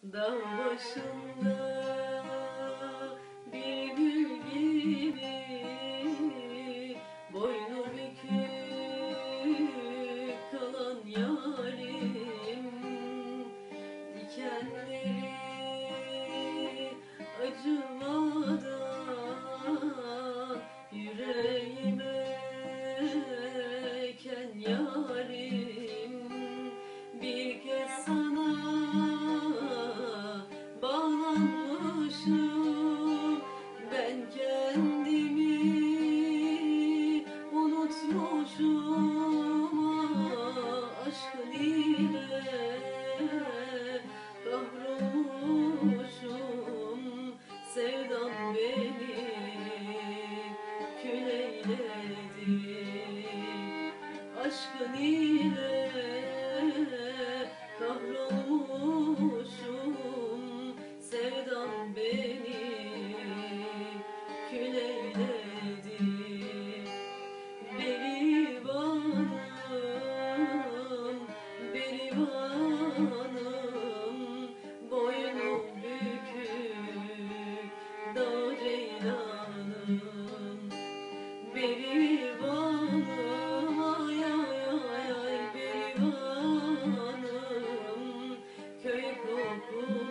Dağ başında bir gül gibi boynu bükük kalan yarim, dikenleri acımadan yüreğime eken yarim, bir kez sana bağlanmışım, ben kendimi unutmuşum. Aşkın ile kahrolmuşum, sevdam beni kül eyledi. Aşkın ile kahrolmuşum, sevdam beni kül eyledi. Berivanım, berivanım, boynu bükük dağ ceylanım. Berivanım, ay ay ay ay berivanım, köy kokusu